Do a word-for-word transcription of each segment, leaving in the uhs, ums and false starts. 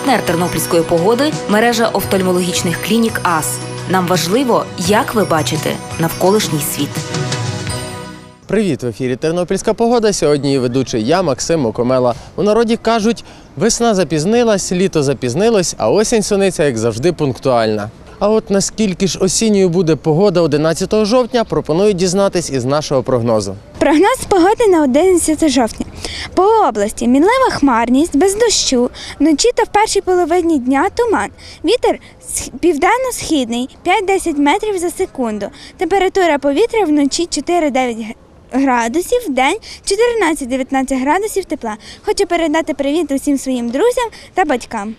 Партнер тернопільської погоди – мережа офтальмологічних клінік АС. Нам важливо, як ви бачите навколишній світ. Привіт! В ефірі «Тернопільська погода». Сьогодні її ведучий я, Максим Мокомела. У народі кажуть, весна запізнилась, літо запізнилось, а осінь сониться, як завжди, пунктуальна. А от наскільки ж осінньою буде погода одинадцятого жовтня, пропоную дізнатись із нашого прогнозу. Прогноз погоди на одинадцяте жовтня. По області мінлива хмарність, без дощу, вночі та в першій половині дня туман. Вітер південно-східний п'ять-десять метрів за секунду. Температура повітря вночі чотири-дев'ять градусів, вдень чотирнадцять-дев'ятнадцять градусів тепла. Хочу передати привіт усім своїм друзям та батькам.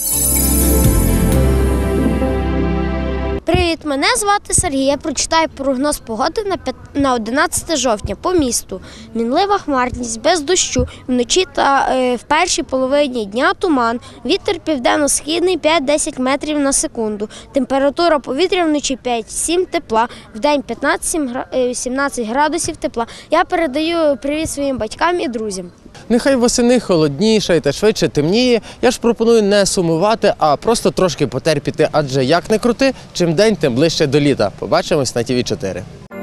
Привіт, мене звати Сергій. Я прочитаю прогноз погоди на одинадцяте жовтня по місту. Мінлива хмарність, без дощу, вночі та е, в першій половині дня туман. Вітер південно-східний п'ять-десять метрів на секунду. Температура повітря вночі п'ять-сім тепла, вдень п'ятнадцять-сімнадцять градусів тепла. Я передаю привіт своїм батькам і друзям. Нехай восени холодніше та швидше темніє. Я ж пропоную не сумувати, а просто трошки потерпіти, адже як не крути, чим день, тим ближче до літа. Побачимось на Ті Ві чотири.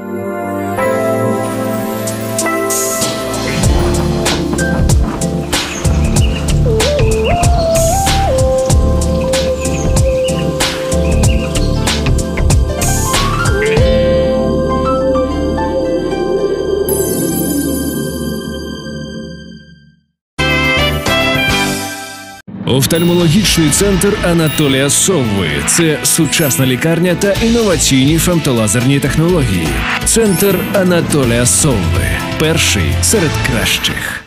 Офтальмологічний центр Анатолія Совви – це сучасна лікарня та інноваційні фемтолазерні технології. Центр Анатолія Совви – перший серед кращих.